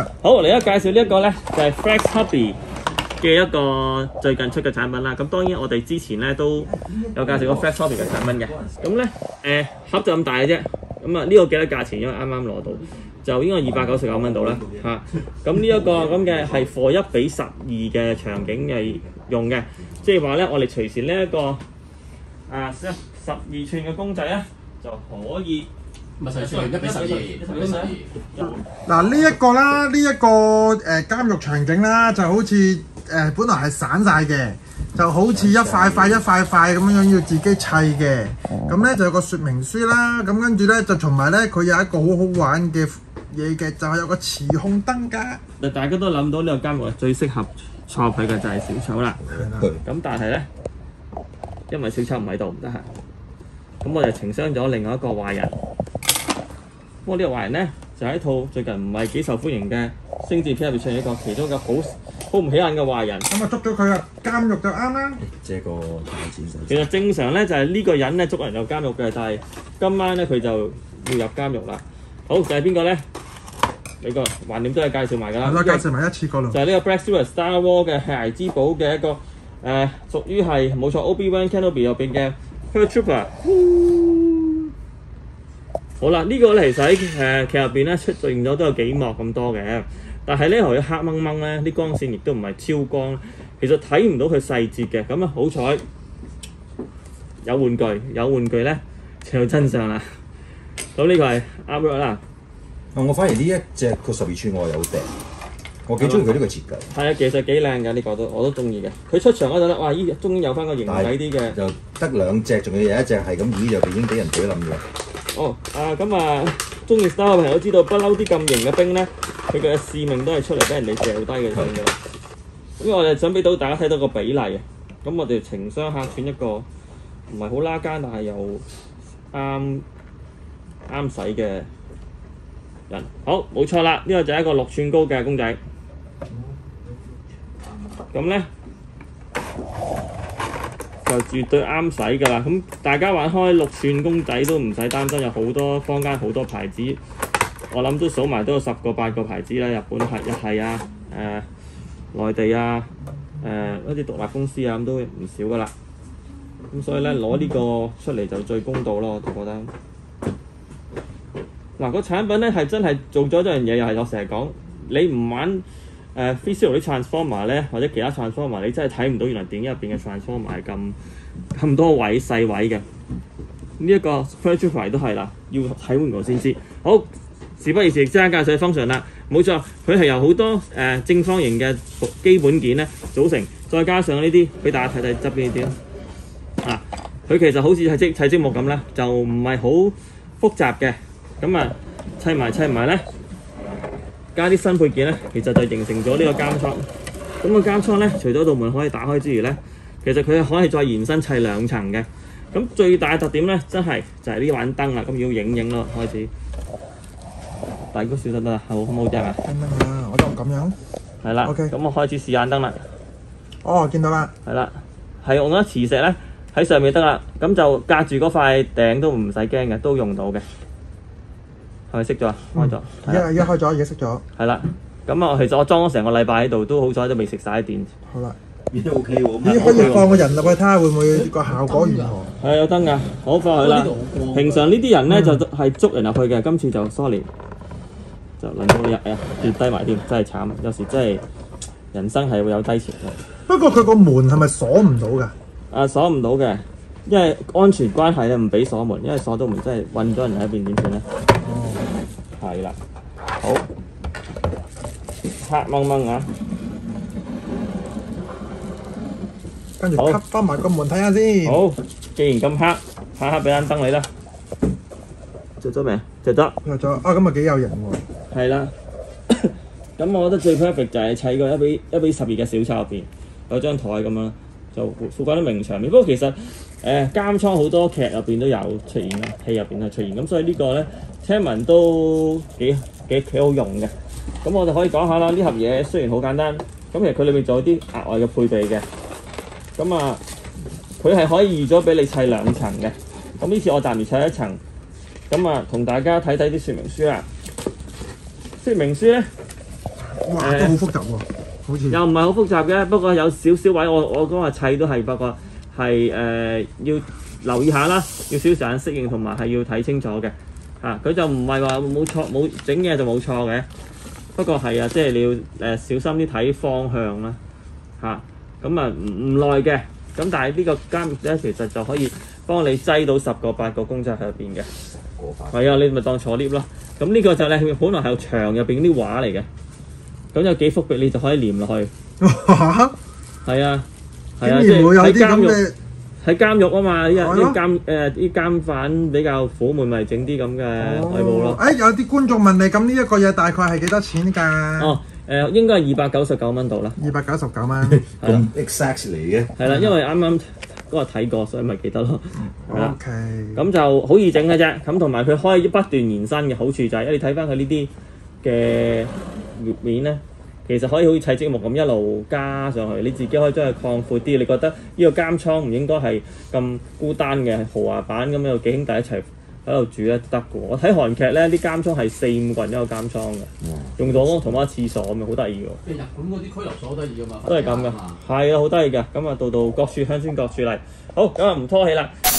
啦。 好，嚟一介紹呢一個咧，就係 Flex Hubby 嘅一個最近出嘅產品啦。咁當然我哋之前咧都有介紹過 Flex Hubby 嘅產品嘅。咁咧盒就咁大嘅啫。咁啊呢個幾多價錢？因為啱啱攞到，就應該299蚊到啦嚇。咁呢一個咁嘅係 for 1:12嘅場景係用嘅，即係話咧我哋隨時呢一個12寸嘅公仔咧就可以。 咪12寸1:12。 嗱呢一個啦，呢一個監獄場景啦，就好似本來係散晒嘅，就好似一塊塊咁樣要自己砌嘅。咁咧就有個說明書啦，咁跟住咧就同埋咧佢有一個好好玩嘅嘢嘅，就係有個磁控燈架。 大家都諗到呢個監獄最適合坐佢嘅就係小丑啦。咁但係咧，因為小丑唔喺度唔得閒，咁我哋情商咗另外一個壞人。不過呢個壞人咧就係一套最近唔係幾受歡迎嘅星戰片入邊出現一個其中一個好唔起眼嘅壞人。 咁啊捉咗佢啦，監獄就啱啦。 借個大錢使。 其實正常咧就係呢個人咧捉人入監獄嘅，但係今晚咧佢就要入監獄啦。好，就係邊個咧？你個橫掂都係介紹埋㗎啦。 係啦，介紹埋一次過咯。 就係呢個 Black Series Star Wars 嘅孩之寶嘅一個屬於係冇錯 Obi-Wan Kenobi 入邊嘅 Hurt Trooper。好啦，呢個咧其實喺劇入邊咧出現咗都有幾幕咁多嘅，但係咧佢黑掹掹咧，啲光線亦都唔係超光，其實睇唔到佢細節嘅。咁啊好彩有玩具咧就有真相啦。咁呢個係啱咗啦。 我反而呢一隻個12寸我有訂，我幾中意佢呢個設計。 係啊，其實幾靚㗎，呢個我都中意嘅。佢出場嗰陣咧，哇！終於有翻個型仔啲嘅。 就得2隻，仲要有一隻係咁倚就已經俾人懟冧咗。 哦，中意 Star 嘅朋友都知道，不嬲啲咁型嘅兵咧，佢嘅使命都係出嚟俾人哋掉低嘅先嘅。咁我哋想俾到大家睇到個比例啊。咁我哋情商客串一個唔係好拉更，但係又啱使嘅人。好，冇錯啦，呢個就係一個6寸高嘅公仔。咁咧就絕對啱使㗎啦！咁大家玩開6寸公仔都唔使擔心，有好多坊間好多牌子，我諗都數埋都有10個8個牌子啦。日本係啊，內地啊，一啲獨立公司啊，咁都唔少㗎啦。咁所以咧攞呢個出嚟就最公道咯，我就覺得。嗱，個產品咧係真係做咗一樣嘢，又係我成日講，你唔玩physical 啲 transformer 咧，或者其他 transformer， 你真係睇唔到原來電影入邊嘅 transformer 係咁多位細位嘅。呢一個 Hurt Trooper 都係啦，要睇玩具先知。好，事不宜遲，即刻介紹 function 啦。冇錯，佢係由好多正方形嘅基本件咧組成，再加上呢啲俾大家睇睇側邊呢啲咯。佢其實好似砌積木咁咧，就唔係好複雜嘅。咁啊，砌埋咧。加啲新配件咧，其實就形成咗呢個監倉。咁個監倉咧，除咗道門可以打開之餘咧，其實佢可以再延伸砌2層嘅。咁最大嘅特點咧，真係就係呢盞燈啦。咁要影咯，開始。大哥小心得啦，好唔好啫嘛？ 燈啊，我就咁樣。 係啦。 OK。 咁我開始試眼燈啦。 哦，見到啦。 係啦，係用咗磁石咧喺上面得啦。咁就隔住嗰塊頂都唔使驚嘅，都用到嘅。係咪熄咗啊？開咗。 而家開咗，而家熄咗。 係啦，咁啊，其實我裝咗成個禮拜喺度，都好彩都未食晒啲電。 好啦， 已經 OK 喎。 咦，可以放個人入去睇下會唔會個效果如何？ 係有燈㗎，好放佢啦。平常呢啲人咧就係捉人入去嘅，今次就 sorry，就輪到跌低埋添，真係慘。有時真係人生係會有低潮嘅。 不過佢個門係咪鎖唔到㗎？ 鎖唔到嘅，因為安全關係咧唔俾鎖門，因為鎖到門真係韞咗人喺邊點算咧？係啦，好黑掹掹啊！ 跟住吸翻埋個門睇下先。 好，既然咁黑，下俾盞燈你啦。着咗未？着咗。 着咗啊！咁啊幾有型喎。 係啦。咁我覺得最 perfect 就係砌個1:12嘅小丑入邊，有張台咁樣，就附翻啲名場面。不過其實監倉好多劇入邊都有出現啦，戲入邊都出現。咁所以呢個咧，聽聞都幾好用嘅。咁我就可以講下啦。呢盒嘢雖然好簡單，咁其實佢裏面仲有啲額外嘅配備嘅。咁啊，佢係可以預咗俾你砌2層嘅。咁呢次我暫時砌1層。咁啊，同大家睇睇啲說明書啦。說明書咧哇，都好複雜喎，好似又唔係好複雜嘅，不過有少少位我講話砌都係，不過係要留意下啦，要少少時間適應同埋係要睇清楚嘅嚇。佢就唔係話冇錯冇整嘅就冇錯嘅，不過係啊，即係你要小心啲睇方向啦嚇。咁啊唔耐嘅，咁但係呢個監獄咧其實就可以幫你擠到10個8個公仔喺入邊嘅。係啊，你咪當坐 lift 咯。咁呢個就咧本來係牆入邊啲畫嚟嘅，咁有幾幅嘅你就可以黏落去。 哇！ 係啊，係啊， 竟然會有啲咁嘅喺監獄啊嘛， 係咯啲監犯比較苦悶，咪整啲咁嘅海報咯。 有啲觀眾問你，咁呢一個嘢大概係幾多錢㗎？ 哦，應該係299蚊度啦。 299蚊。 咁 exact 嚟嘅。 係啦，因為啱啱嗰日睇過，所以咪記得咯。係啦 OK。 咁就好易整嘅啫。咁同埋佢可以不斷延伸嘅好處就係，你睇翻佢呢啲嘅面咧，其實可以好似砌積木咁一路加上去，你自己可以將佢擴闊啲。你覺得呢個監倉唔應該係咁孤單嘅豪華版咁有幾兄弟一齊喺度住咧得嘅。我睇韓劇咧，啲監倉係4-5個人一個監倉嘅，用到同一廁所咁樣，好得意喎。 日本嗰啲拘留所好得意㗎嘛， 都係咁嘅，係啊，好得意嘅。咁啊，度度各處鄉村各處例。好，咁啊唔拖起啦。